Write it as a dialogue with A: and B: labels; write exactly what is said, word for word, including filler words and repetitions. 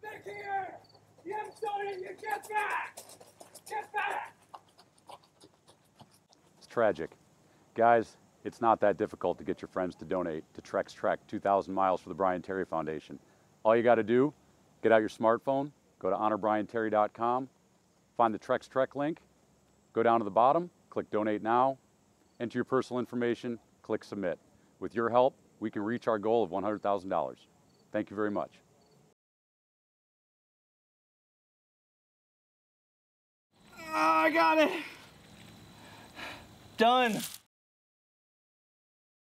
A: Back here! You haven't started, you get back! Get back!
B: It's tragic. Guys, it's not that difficult to get your friends to donate to trekstrek two thousand miles for the Brian Terry Foundation. All you got to do, get out your smartphone, go to honor brian terry dot com, find the trekstrek link, go down to the bottom, click Donate Now, enter your personal information, click Submit. With your help, we can reach our goal of one hundred thousand dollars. Thank you very much.
C: I got it. Done.